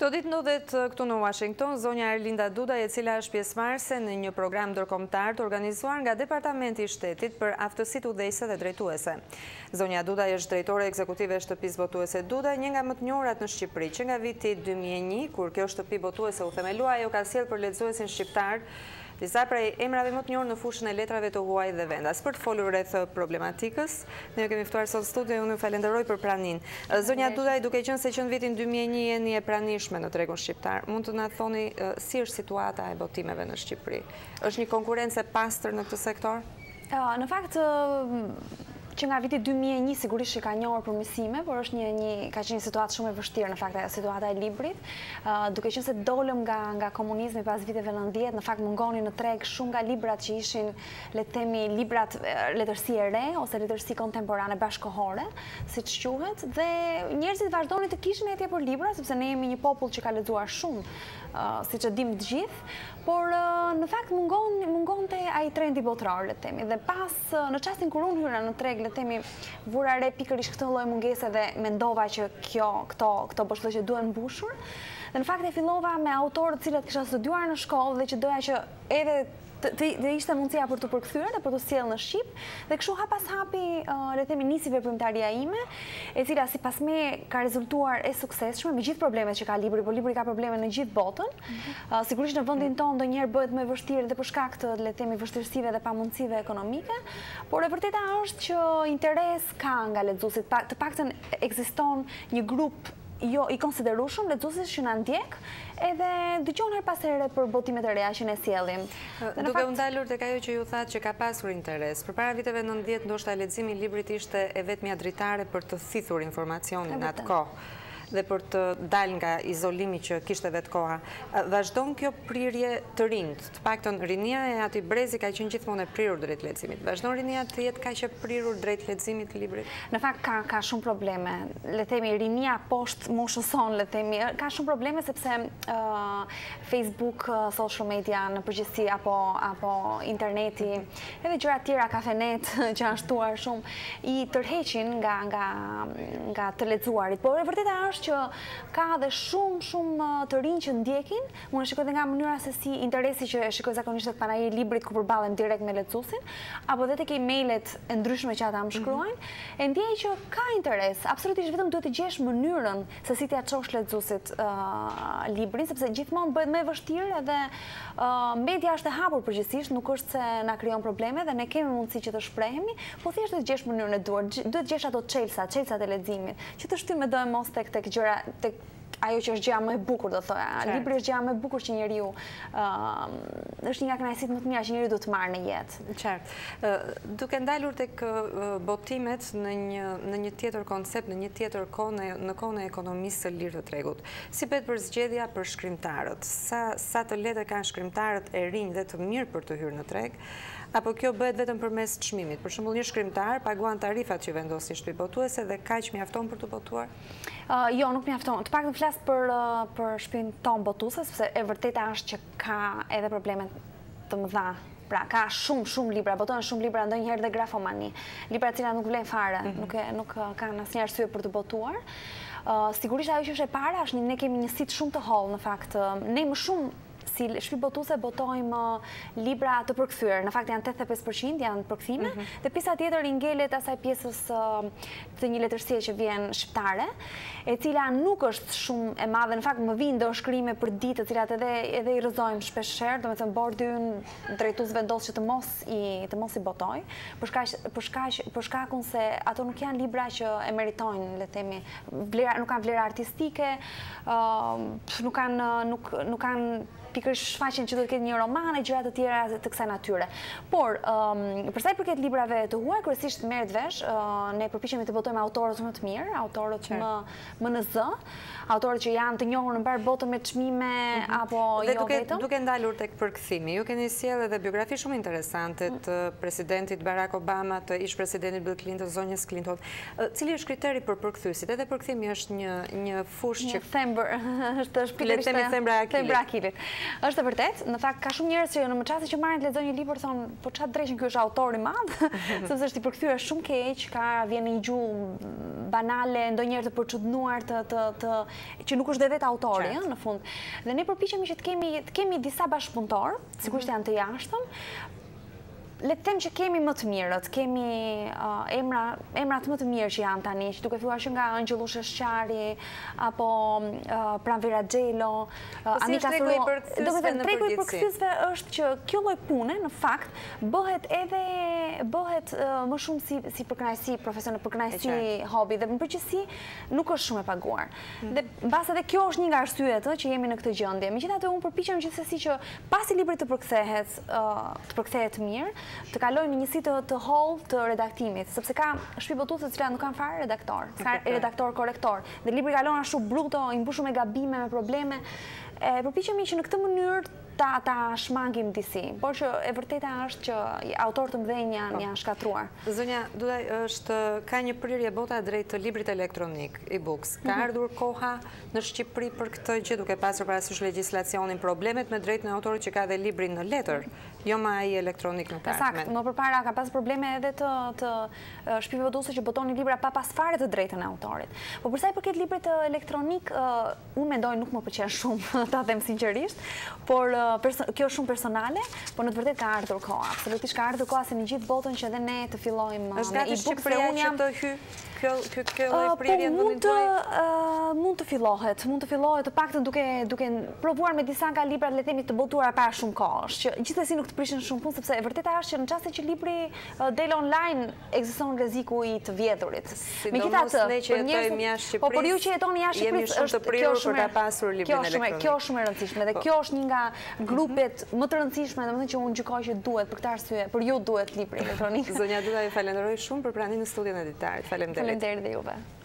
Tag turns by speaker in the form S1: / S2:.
S1: Këto ditë ndodhet këtu në Washington, zonja Erlinda Dudaj, e cila është pjesëmarrëse në një program ndërkombëtar të organizuar nga Departamenti i Shtetit për aftësitë udhëheqëse dhe drejtuese. Zonja Dudaj është drejtore ekzekutive e shtëpisë botuese Dudaj, një nga më të njohurat në Shqipëri, që nga viti 2001, kur kjo shtëpi botuese u themelua, ajo ka sjellë për lexuesin shqiptar disa prej emrave më të njohur në fushën e letrave të huaj dhe vendas. Për të folur rreth problematikës, ne kemi ftuar sot studio, unë ju falenderoj për praninë. Zonja Dudaj, duke qenë se që në vitin 2001 jeni e pranishme në tregun shqiptar, mund të na thoni si është situata e botimeve në Shqipëri? Është një konkurrencë e pastër në këtë sektor?
S2: Në fakt, që nga viti 2001 sigurisht që ka njohur për mësime, por është ka qenë një situatë shumë e vështirë në fakt, situata e librit, duke qenë se dolëm nga komunizmi pas viteve 90, në fakt mungonin në treg shumë nga librat që ishin, le të themi, librat letërsi e re ose letërsi kontemporane bashkohore, siç quhet, dhe njerëzit vazhdonin të kishin etje për libra, sepse ne jemi një popull që ka lexuar shumë, siç e dimë të gjithë, por në fakt mungonte ai trendi botëror, le të themi, dhe pas në çastin kur unë hyra në treg, le të themi, vura re pikërisht këtë lloj mungese dhe mendova që këto boshllëqe duhen mbushur. Dhe në fakt e fillova me autorët të cilët kisha studiuar në shkollë dhe që doja që edhe dhe ishte mundësia për të përkthyer dhe për të sjellë në Shqip, dhe kështu hap pas hapi, le të themi, nisi veprimtaria ime, e cila sipas me ka rezultuar e suksesshme me gjithë problemet që ka libri, por libri ka probleme në gjithë botën. Sigurisht në vendin tonë ndonjëherë bëhet më vështirë dhe për shkak të, le të themi, vështirësive dhe pamundësive ekonomike, por e vërteta është që interes ka nga lexuesit, të paktën ekziston një grup i konsiderueshëm lexuesish që na ndjek edhe dëgjon her pas here për botimet e reja që ne sjellim.
S1: Duke u ndalur tek ajo që ju thatë që ka pasur interes, përpara viteve 90 ndoshta leximi i librit ishte e vetmja dritare për të thithur informacionin në atë kohë dhe për të dalë nga izolimi që kishte vetë koha. Vazhdon kjo prirje të rinjt, të paktën rinia e atij brezi ka qenë gjithmonë e prirur drejt leximit. Vazhdon rinia të jetë kaq e prirur drejt leximit të librit?
S2: Në fakt ka shumë probleme. Le të themi rinia poshtë moshës son, le të themi, ka shumë probleme sepse Facebook, social media në përgjithësi apo interneti, edhe gjëra të tjera, kafenet që janë shtuar shumë, i tërheqin nga të lexuarit. Por e vërteta është që ka dhe shumë të rinj që ndjekin. Unë shikoj dhe nga mënyra se si interesi që shikoj zakonisht tek panaji i librit ku përballem direkt me lexuesin, apo dhe tek emailet e ndryshme që ata më shkruajnë, e ndjej që ka interes. Absolutisht vetëm duhet të gjesh mënyrën se si t'ia çosh lexuesit librin, sepse gjithmonë bëhet më e vështirë edhe media është e hapur përgjithsisht, nuk është se na krijon probleme dhe ne kemi mundësi që të shprehemi, po thjesht duhet të gjesh mënyrën e duhur, duhet të gjesh ato çelësat e leximit, që të shtyn me do e mos tek gjëra, tek ajo që është gjëja më e bukur, do thoya. Libri është gjëja më e bukur që njeriu është një nga kënaqësitë më të mira që njeriu duhet të marrë në jetë.
S1: Qartë. Duke ndalur tek botimet në një tjetër koncept, në një tjetër kohë, në kohën e ekonomisë së lirë të tregut. Si bëhet për zgjedhja për shkrimtarët? Sa të lehtë kanë shkrimtarët e rinj dhe të mirë për të hyrë në treg? Apo kjo bëhet vetëm përmes çmimit? Për shembull, një shkrimtar paguan tarifat që vendosin shtëpi botuese dhe kaq mjafton për të botuar?
S2: Jo, nuk mjafton. Të paktën flas për shtëpinë tonë botuese, sepse e vërteta është që ka edhe probleme të mëdha. Pra, ka shumë libra, botohen shumë libra, ndonjëherë dhe grafomani. Libra të cilat nuk vlen fare, nuk kanë asnjë arsye për të botuar. Sigurisht ajo që është e para është ne kemi një sit shumë të hollë në fakt. Ne më shumë si shtëpi botuese botojmë libra të përkthyer. Në fakt janë 85% janë përkthime, dhe pjesa tjetër i ngelet asaj pjesës të një letërsie që vjen shqiptare, e cila nuk është shumë e madhe. Në fakt më vijnë do shkrime për ditë, të cilat edhe i rrëzojmë shpeshherë, domethënë bordi ynë drejtues vendos që të mos i botoj, për shkakun se ato nuk janë libra që e meritojnë, le të themi, nuk kanë vlerë artistike, nuk kanë pikërisht shfaqjen që do të ketë një roman e gjëra të tjera të kësaj natyre. Por, për sa i përket librave të huaj, kryesisht merret vesh, ne përpiqemi të botojmë autorët më të mirë, autorët më në zë, autorët që janë të njohur në mbar botën me çmime apo jo vetëm.
S1: Duke ndalur tek përkthimi, ju keni sjellë edhe biografi shumë interesante të presidentit Barack Obama, të ish-presidentit Bill Clinton, zonjës Clinton. Cili është kriteri për përkthyesit? Edhe përkthimi është një fushë që
S2: thembër, është pikërisht
S1: thembra e akilit.
S2: Është e vërtet, në fakt ka shumë njerëz që në çastin që marrin të lexojnë një libër thonë, po çfarë drejshën ky është autor i madh, sepse është i përkthyer shumë keq, vjen një gjuhë banale, ndonjëherë të përçudnuar që nuk është dhe vetë autori, në fund. Dhe ne përpiqemi që të kemi disa bashkëpunëtor, sigurisht janë të jashtëm, le të them që kemi më të mirët, kemi emrat më të mirë që janë tani, që duke filluar që nga Angelo Sheshqari, apo Pranvera Xhelo, Anita Thuro. Do të thënë, treku i përkthyesve është që kjo lloj pune, në fakt, bëhet më shumë si përkënaqësi profesionale, përkënaqësi hobi, dhe në përgjithësi nuk është shumë e paguar. Dhe mbas edhe kjo është një nga arsyet që jemi në këtë gjendje. Megjithatë, unë përpiqem gjithsesi që pasi libri të përkthehet mirë, të kalojnë në njësi të hollë të redaktimit, sepse ka shpibotuse të cilat nuk kanë fare redaktor, s'ka redaktor-korektor, dhe libri kalon ashtu bruto, i mbushur me gabime, me probleme. Përpiqemi që në këtë mënyrë ta shmangim disi, por që e vërteta është që autorë të mëdhenj janë shkatruar.
S1: Zonja Dudaj, ka një prirje bota drejt të librit elektronik, e-books. Ka ardhur koha në Shqipëri për këtë gjë, duke pasur parasysh legjislacionin, problemet me drejtën e autorit që ka dhe librin në letër, jo ma ai elektronik në tartmen.
S2: Sakt, më përpara ka pas probleme edhe të shpifëduse që botonin libra pa pas fare të drejtën e autorit. Po përsa i përket librit elektronik, unë mendoj nuk më pëlqen shumë, ta them sinqerisht, por kjo është shumë personale, por në të vërtetë ka ardhur koha. Absolutisht ka ardhur koha se në gjithë botën që edhe ne të fillojmë me e-books,
S1: dhe unë jam të hy kjo prirje në vendin tuaj?
S2: Mund të fillohet, të paktën duke provuar me disa nga librat, le të themi, të botuara para shumë kohësh, që gjithsesi nuk të prishin shumë punë, sepse e vërteta është që në çastin që libri del online, ekziston rreziku i të vjedhurit.
S1: Megjithatë, ne që jetojmë jashtë Shqipërisë,
S2: por ju që jetoni jashtë Shqipërisë,
S1: jemi shumë të prirur për ta pasur librin elektronik.
S2: Kjo është shumë e rëndësishme, dhe kjo është një nga grupet më të rëndësishme, domethënë që unë gjykoj që duhet, për këtë arsye, për ju duhet libri elektronik.
S1: Zonja Dudaj, ju falenderoj shumë për pranimin në studion e ditarit. Faleminderit.
S2: Faleminderit dhe juve.